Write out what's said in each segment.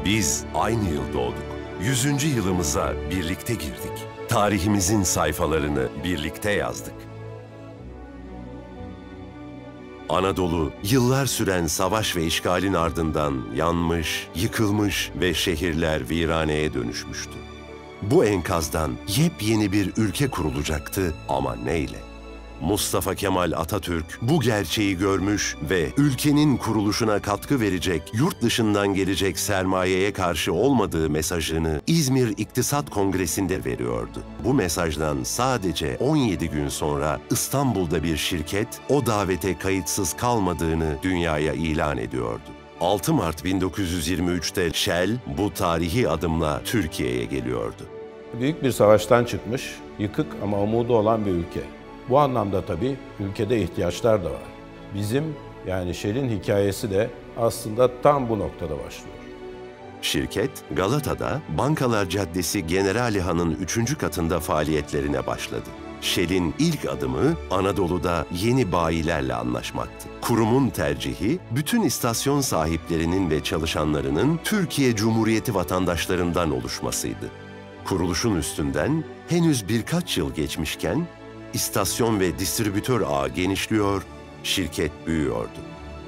Biz aynı yıl doğduk. 100. yılımıza birlikte girdik. Tarihimizin sayfalarını birlikte yazdık. Anadolu, yıllar süren savaş ve işgalin ardından yanmış, yıkılmış ve şehirler viraneye dönüşmüştü. Bu enkazdan yepyeni bir ülke kurulacaktı ama neyle? Mustafa Kemal Atatürk bu gerçeği görmüş ve ülkenin kuruluşuna katkı verecek, yurt dışından gelecek sermayeye karşı olmadığı mesajını İzmir İktisat Kongresi'nde veriyordu. Bu mesajdan sadece 17 gün sonra İstanbul'da bir şirket o davete kayıtsız kalmadığını dünyaya ilan ediyordu. 6 Mart 1923'te Shell bu tarihi adımla Türkiye'ye geliyordu. Büyük bir savaştan çıkmış, yıkık ama umudu olan bir ülke. Bu anlamda tabii ülkede ihtiyaçlar da var. Bizim yani Shell'in hikayesi de aslında tam bu noktada başlıyor. Şirket, Galata'da Bankalar Caddesi Generalihan'ın 3. katında faaliyetlerine başladı. Shell'in ilk adımı Anadolu'da yeni bayilerle anlaşmaktı. Kurumun tercihi, bütün istasyon sahiplerinin ve çalışanlarının Türkiye Cumhuriyeti vatandaşlarından oluşmasıydı. Kuruluşun üstünden henüz birkaç yıl geçmişken, istasyon ve distribütör ağı genişliyor, şirket büyüyordu.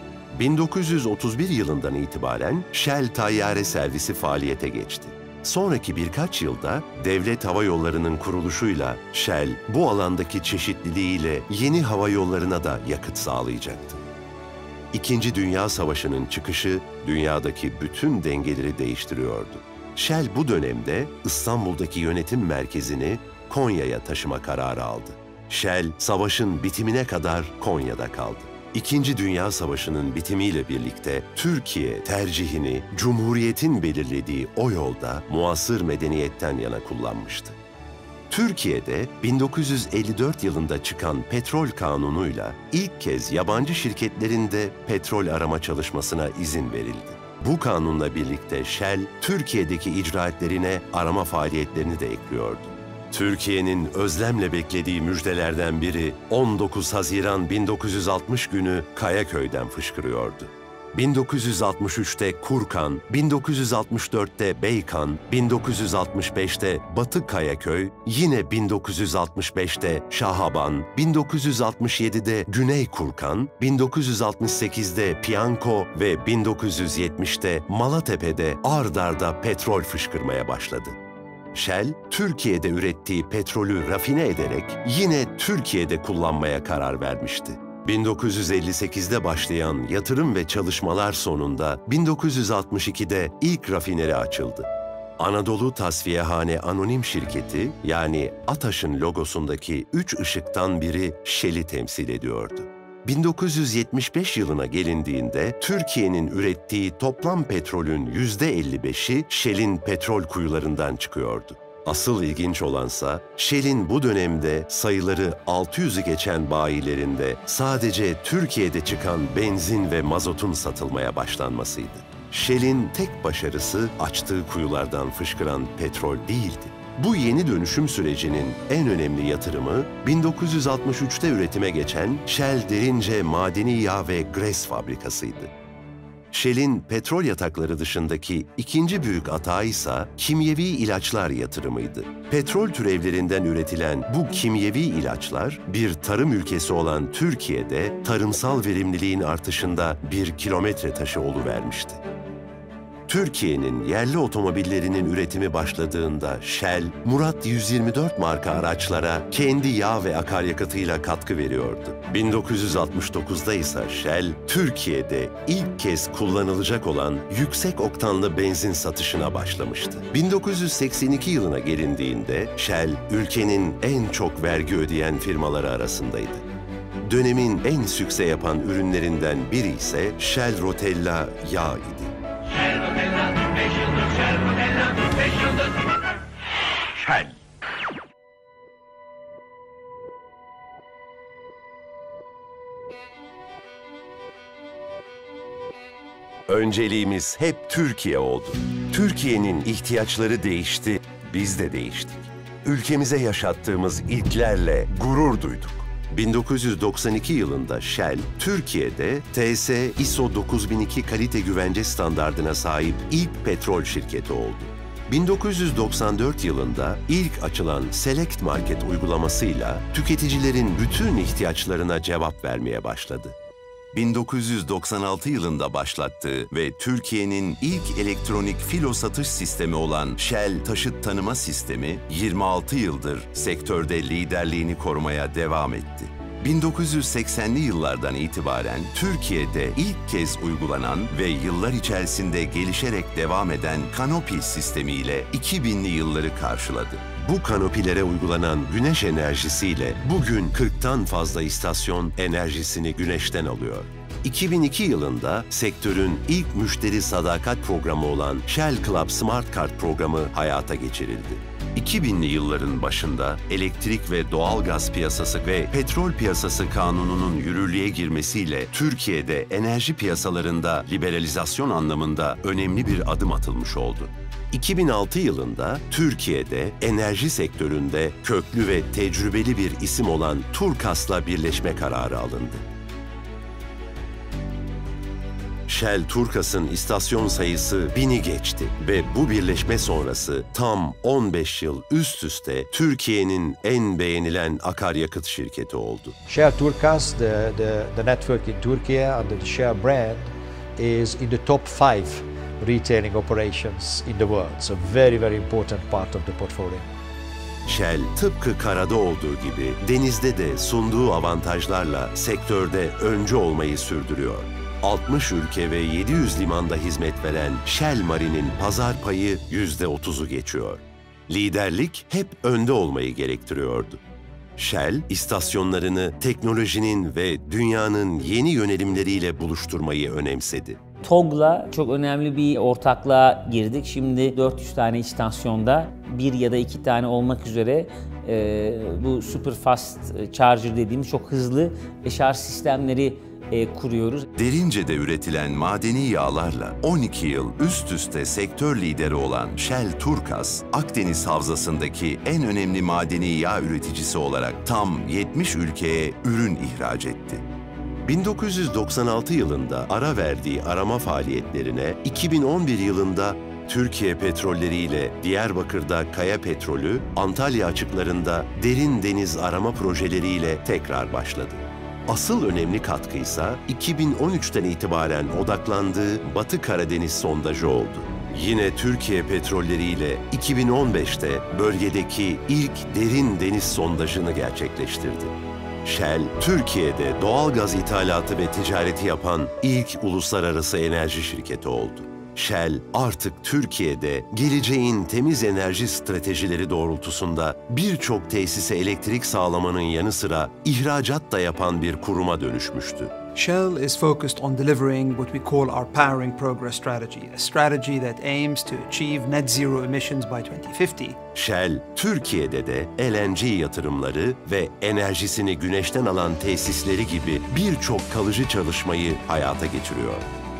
1931 yılından itibaren Shell Tayyare Servisi faaliyete geçti. Sonraki birkaç yılda Devlet Hava Yolları'nın kuruluşuyla Shell bu alandaki çeşitliliğiyle yeni hava yollarına da yakıt sağlayacaktı. İkinci Dünya Savaşı'nın çıkışı dünyadaki bütün dengeleri değiştiriyordu. Shell bu dönemde İstanbul'daki yönetim merkezini Konya'ya taşıma kararı aldı. Shell, savaşın bitimine kadar Konya'da kaldı. İkinci Dünya Savaşı'nın bitimiyle birlikte Türkiye tercihini Cumhuriyet'in belirlediği o yolda muasır medeniyetten yana kullanmıştı. Türkiye'de 1954 yılında çıkan petrol kanunuyla ilk kez yabancı şirketlerin de petrol arama çalışmasına izin verildi. Bu kanunla birlikte Shell, Türkiye'deki icraatlerine arama faaliyetlerini de ekliyordu. Türkiye'nin özlemle beklediği müjdelerden biri 19 Haziran 1960 günü Kayaköy'den fışkırıyordu. 1963'te Kurkan, 1964'te Beykan, 1965'te Batı Kayaköy, yine 1965'te Şahaban, 1967'de Güney Kurkan, 1968'de Piyanko ve 1970'te Malatepe'de ard arda petrol fışkırmaya başladı. Shell, Türkiye'de ürettiği petrolü rafine ederek yine Türkiye'de kullanmaya karar vermişti. 1958'de başlayan yatırım ve çalışmalar sonunda 1962'de ilk rafineri açıldı. Anadolu Tasfiyehane Anonim Şirketi yani ATAŞ'ın logosundaki 3 ışıktan biri Shell'i temsil ediyordu. 1975 yılına gelindiğinde Türkiye'nin ürettiği toplam petrolün %55'i Shell'in petrol kuyularından çıkıyordu. Asıl ilginç olansa Shell'in bu dönemde sayıları 600'ü geçen bayilerinde sadece Türkiye'de çıkan benzin ve mazotun satılmaya başlanmasıydı. Shell'in tek başarısı açtığı kuyulardan fışkıran petrol değildi. Bu yeni dönüşüm sürecinin en önemli yatırımı 1963'te üretime geçen Shell Derince Madeni Yağ ve Gres fabrikasıydı. Shell'in petrol yatakları dışındaki ikinci büyük atağı ise kimyevi ilaçlar yatırımıydı. Petrol türevlerinden üretilen bu kimyevi ilaçlar bir tarım ülkesi olan Türkiye'de tarımsal verimliliğin artışında bir kilometre taşı oluvermişti. Türkiye'nin yerli otomobillerinin üretimi başladığında Shell, Murat 124 marka araçlara kendi yağ ve akaryakıtıyla katkı veriyordu. 1969'da ise Shell, Türkiye'de ilk kez kullanılacak olan yüksek oktanlı benzin satışına başlamıştı. 1982 yılına gelindiğinde Shell, ülkenin en çok vergi ödeyen firmaları arasındaydı. Dönemin en sükse yapan ürünlerinden biri ise Shell Rotella yağ idi. Shell Rotella 45 yıldır, Shell Rotella 45 yıldır. Shell. Önceliğimiz hep Türkiye oldu. Türkiye'nin ihtiyaçları değişti, biz de değiştik. Ülkemize yaşattığımız ilklerle gurur duyduk. 1992 yılında Shell, Türkiye'de TS ISO 9002 kalite güvence standardına sahip ilk petrol şirketi oldu. 1994 yılında ilk açılan Select Market uygulamasıyla tüketicilerin bütün ihtiyaçlarına cevap vermeye başladı. 1996 yılında başlattığı ve Türkiye'nin ilk elektronik filo satış sistemi olan Shell Taşıt Tanıma Sistemi, 26 yıldır sektörde liderliğini korumaya devam etti. 1980'li yıllardan itibaren Türkiye'de ilk kez uygulanan ve yıllar içerisinde gelişerek devam eden Kanopi sistemiyle 2000'li yılları karşıladı. Bu kanopilere uygulanan güneş enerjisiyle bugün 40'tan fazla istasyon enerjisini güneşten alıyor. 2002 yılında sektörün ilk müşteri sadakat programı olan Shell Club Smart Card programı hayata geçirildi. 2000'li yılların başında elektrik ve doğalgaz piyasası ve petrol piyasası kanununun yürürlüğe girmesiyle Türkiye'de enerji piyasalarında liberalizasyon anlamında önemli bir adım atılmış oldu. 2006 yılında Türkiye'de enerji sektöründe köklü ve tecrübeli bir isim olan Turkas'la birleşme kararı alındı. Shell Turkas'ın istasyon sayısı 1000'i geçti ve bu birleşme sonrası tam 15 yıl üst üste Türkiye'nin en beğenilen akaryakıt şirketi oldu. Shell Turkas, the network in Turkey under the Shell brand is in the top 5 retailing operations in the world. It's a very, very important part of the portfolio. Shell tıpkı karada olduğu gibi denizde de sunduğu avantajlarla sektörde öncü olmayı sürdürüyor. 60 ülke ve 700 limanda hizmet veren Shell Marine'in pazar payı %30'u geçiyor. Liderlik hep önde olmayı gerektiriyordu. Shell, istasyonlarını teknolojinin ve dünyanın yeni yönelimleriyle buluşturmayı önemsedi. TOG'la çok önemli bir ortaklığa girdik. Şimdi 400 tane istasyonda 1 ya da 2 tane olmak üzere bu super fast charger dediğimiz çok hızlı şarj sistemleri kuruyoruz. Derince'de üretilen madeni yağlarla 12 yıl üst üste sektör lideri olan Shell Turkas, Akdeniz Havzası'ndaki en önemli madeni yağ üreticisi olarak tam 70 ülkeye ürün ihraç etti. 1996 yılında ara verdiği arama faaliyetlerine 2011 yılında Türkiye Petrolleri ile Diyarbakır'da Kaya Petrolü, Antalya açıklarında derin deniz arama projeleriyle tekrar başladı. Asıl önemli katkıysa 2013'ten itibaren odaklandığı Batı Karadeniz sondajı oldu. Yine Türkiye Petrolleri ile 2015'te bölgedeki ilk derin deniz sondajını gerçekleştirdi. Shell, Türkiye'de doğalgaz ithalatı ve ticareti yapan ilk uluslararası enerji şirketi oldu. Shell artık Türkiye'de geleceğin temiz enerji stratejileri doğrultusunda birçok tesise elektrik sağlamanın yanı sıra ihracat da yapan bir kuruma dönüşmüştü. Shell is focused on delivering what we call our Powering Progress strategy, a strategy that aims to achieve net zero emissions by 2050. Shell, Türkiye'de de LNG yatırımları ve enerjisini güneşten alan tesisleri gibi birçok kalıcı çalışmayı hayata geçiriyor.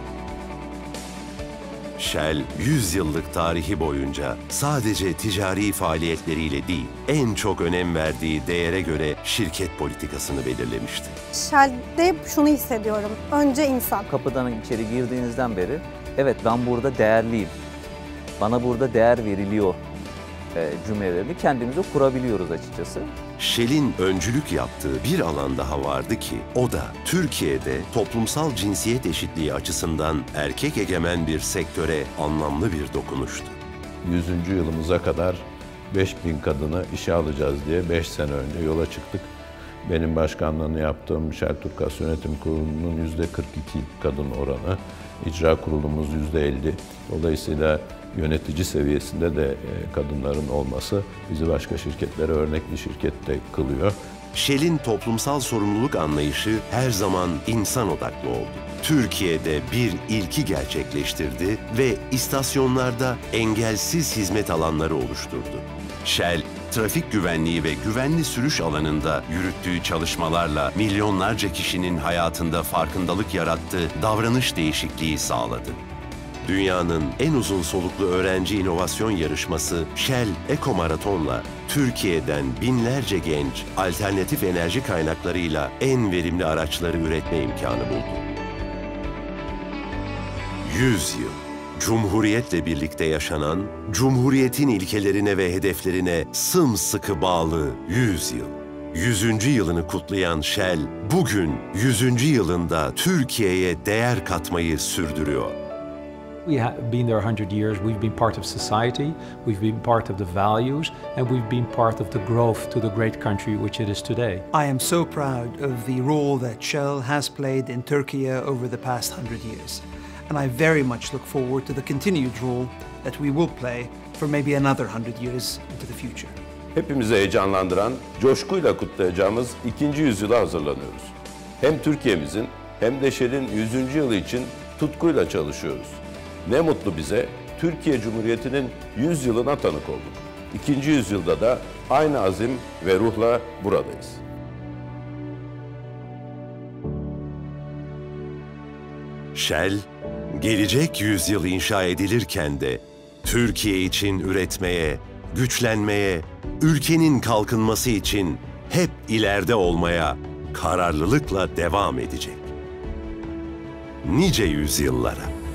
Shell, 100 yıllık tarihi boyunca sadece ticari faaliyetleriyle değil, en çok önem verdiği değere göre şirket politikasını belirlemişti. Shell'de şunu hissediyorum, önce insan. Kapıdan içeri girdiğinizden beri, evet ben burada değerliyim, bana burada değer veriliyor cümlelerini kendimize kurabiliyoruz açıkçası. Shell'in öncülük yaptığı bir alan daha vardı ki, o da Türkiye'de toplumsal cinsiyet eşitliği açısından erkek egemen bir sektöre anlamlı bir dokunuştu. 100. yılımıza kadar 5000 kadını işe alacağız diye 5 sene önce yola çıktık. Benim başkanlığını yaptığım Shell Turkas Yönetim Kurulu'nun %42 kadın oranı, icra kurulumuz %50. Dolayısıyla yönetici seviyesinde de kadınların olması bizi başka şirketlere örnek bir şirket de kılıyor. Shell'in toplumsal sorumluluk anlayışı her zaman insan odaklı oldu. Türkiye'de bir ilki gerçekleştirdi ve istasyonlarda engelsiz hizmet alanları oluşturdu. Shell, trafik güvenliği ve güvenli sürüş alanında yürüttüğü çalışmalarla milyonlarca kişinin hayatında farkındalık yarattığı davranış değişikliği sağladı. Dünyanın en uzun soluklu öğrenci inovasyon yarışması Shell Eco Marathon'la Türkiye'den binlerce genç alternatif enerji kaynaklarıyla en verimli araçları üretme imkanı buldu. 100 yıl, Cumhuriyetle birlikte yaşanan, Cumhuriyetin ilkelerine ve hedeflerine sımsıkı bağlı 100 yıl. 100. yılını kutlayan Shell, bugün 100. yılında Türkiye'ye değer katmayı sürdürüyor. We have been there 100 years, we've been part of society, we've been part of the values, and we've been part of the growth to the great country which it is today. I am so proud of the role that Shell has played in Turkey over the past 100 years. And I very much look forward to the continued role that we will play for maybe another 100 years into the future. Hepimizi heyecanlandıran, coşkuyla kutlayacağımız 2. yüzyıla hazırlanıyoruz. Hem Türkiye'mizin hem de Shell'in 100. yılı için tutkuyla çalışıyoruz. Ne mutlu bize, Türkiye Cumhuriyeti'nin 100 yılına tanık olduk. 2. yüzyılda da aynı azim ve ruhla buradayız. Shell, gelecek yüzyıl inşa edilirken de Türkiye için üretmeye, güçlenmeye, ülkenin kalkınması için hep ileride olmaya kararlılıkla devam edecek. Nice yüzyıllara.